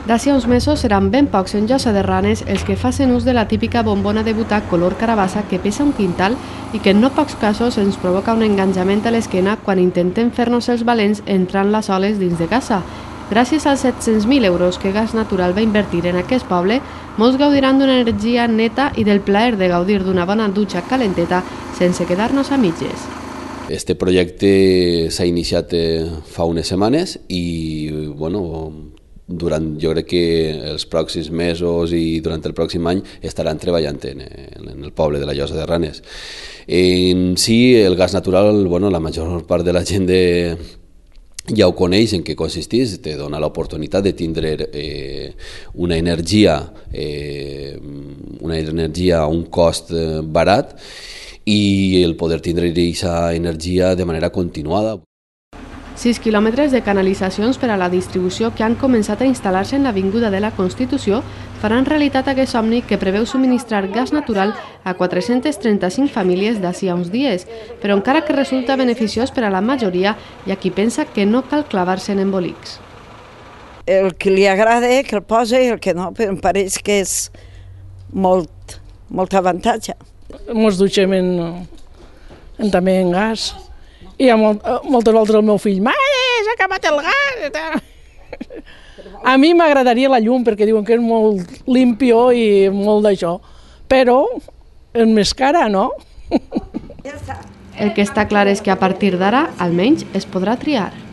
D'ací a uns mesos seran ben pocs en Llosa de Ranes els que facin ús de la típica bombona de butac color carabassa que pesa un quintal i que en no pocs casos ens provoca un enganxament a l'esquena quan intentem fer-nos els valents entrant-la soles dins de casa. Gràcies als 700.000 euros que Gas Natural va invertir en aquest poble, molts gaudiran d'una energia neta i del plaer de gaudir d'una bona dutxa calenteta sense quedar-nos a mitges. Este projecte s'ha iniciat fa unes setmanes i jo crec que els pròxims mesos i durant el pròxim any estaran treballant en el poble de la Llosa de Ranes. En si, el gas natural, la major part de la gent ja ho coneix en què consisteix, te dona l'oportunitat de tindre una energia a un cost barat i el poder tindre aquesta energia de manera continuada. 6 quilòmetres de canalitzacions per a la distribució que han començat a instal·lar-se en l'Avinguda de la Constitució faran realitat aquest somni que preveu subministrar gas natural a 435 famílies d'ací a uns dies, però encara que resulta beneficiós per a la majoria, hi ha qui pensa que no cal clavar-se en embolics. El que li agrada que el posa i el que no, però em pareix que és molt avantatge. Ens dutxem també en gas. I moltes voltes el meu fill, mare, s'ha acabat el gas! A mi m'agradaria la llum perquè diuen que és molt limpio i molt d'això, però és més cara, no? El que està clar és que a partir d'ara, almenys, es podrà triar.